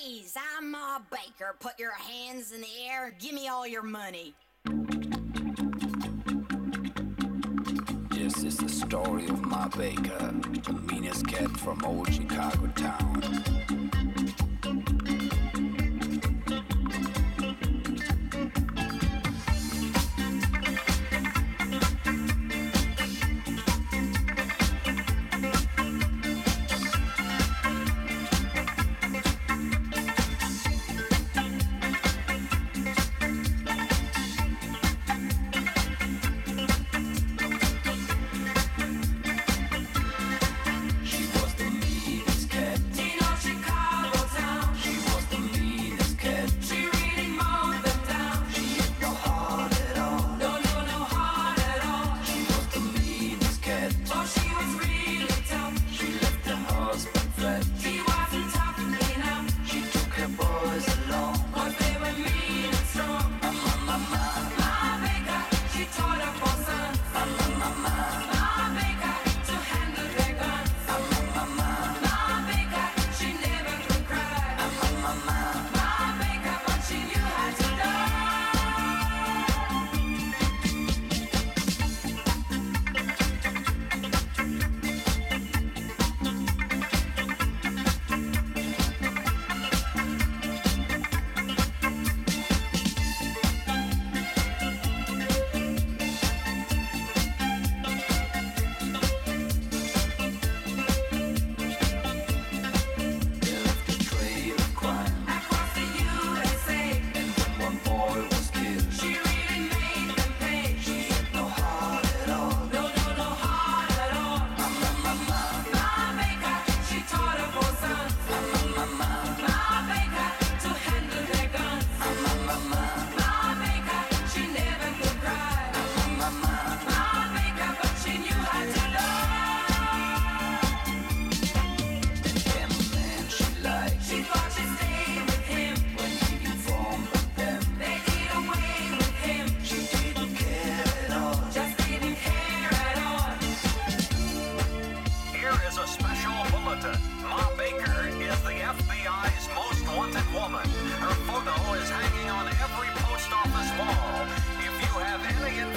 Freeze! I'm Ma Baker. Put your hands in the air. Give me all your money. This is the story of Ma Baker, the meanest cat from old Chicago town. Woman. Her photo is hanging on every post office wall. If you have any